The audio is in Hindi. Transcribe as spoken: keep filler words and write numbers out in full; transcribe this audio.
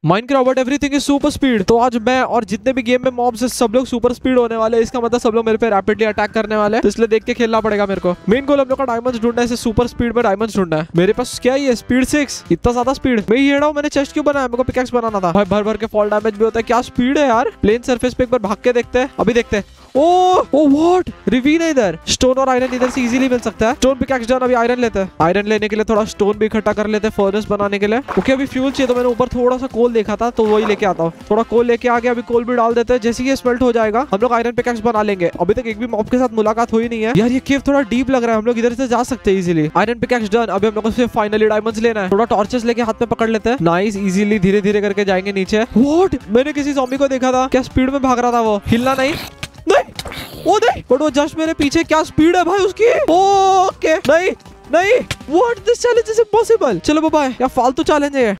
Minecraft everything is super speed. तो आज मैं और जितने भी गेम में मॉब्स है सब लोग सुपर स्पीड होने वाले। इसका मतलब सब लोग मेरे पे रैपिडली अटैक करने वाले हैं, तो इसलिए देख के खेलना पड़ेगा मेरे को। मेन गोल हम लोग का डायमंड्स ढूंढना है, सुपर स्पीड में डायमंड्स ढूंढना है। मेरे पास क्या ही है, स्पीड सिक्स, इतना ज्यादा स्पीड। मैं ये रहा हूँ, मैंने चेस्ट क्यों बनाया, मेरे को पिकैक्स बनाना था भाई। भर भर के फॉल डैमेज भी होता है, क्या स्पीड है यार। प्लेन सरफेस पे एक बार भाग के देखते हैं, अभी देखते हैं। ओ ओ व्हाट, रिवीन है इधर। स्टोन और आयरन इधर से इजीली मिल सकता है। स्टोन पिकैक्स डन, अभी आयरन लेते हैं। आयरन लेने के लिए थोड़ा स्टोन भी इकट्ठा कर लेते हैं फर्नेस बनाने के लिए। ओके अभी फ्यूल चाहिए, तो मैंने ऊपर थोड़ा सा कोल देखा था, तो वही लेके आता हूँ। थोड़ा कोल लेके आ गया, अभी कोल भी डाल देते हैं। जैसे ही स्मेल्ट हो जाएगा हम लोग आयरन पिकैक्स बना लेंगे। अभी तक एक भी मॉब के साथ मुलाकात हुई नहीं है यार। ये केव थोड़ा डीप लग रहा है, हम लोग इधर से जा सकते हैं इजीली। आयरन पिकैक्स डन, अभी हम लोग को फाइनली डायमंड्स लेना है। थोड़ा टॉर्चेस लेके हाथ में पकड़ लेते हैं। नाइस, इजीली धीरे धीरे करके जाएंगे नीचे। व्हाट, मैंने किसी ज़ॉम्बी को देखा था, क्या स्पीड में भाग रहा था वो, हिलना नहीं नहीं ओ नहीं, बट वो जस्ट मेरे पीछे, क्या स्पीड है भाई उसकी। ओके नहीं नहीं, what, this challenge is impossible. चलो बाय, क्या फालतू चैलेंज है।